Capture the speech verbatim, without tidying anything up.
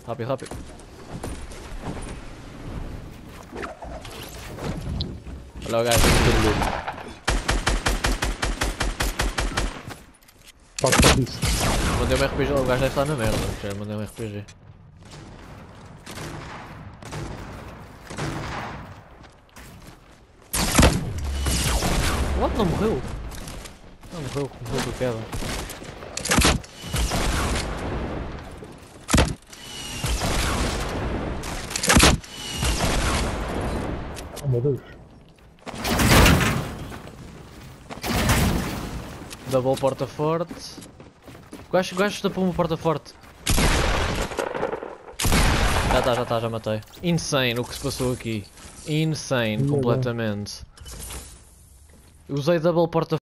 Rápido, rápido. Olha o gajo aqui. Pode fazer isso. Mandei um R P G, o gajo deve estar na merda. Já mandei um R P G. What? Não morreu? Não morreu, morreu do queda. Oh meu Deus. Double porta forte. O gajo, o gajo tapou uma porta forte. Já está, já está, já matei. Insane o que se passou aqui. Insane, Meu completamente. Usei double porta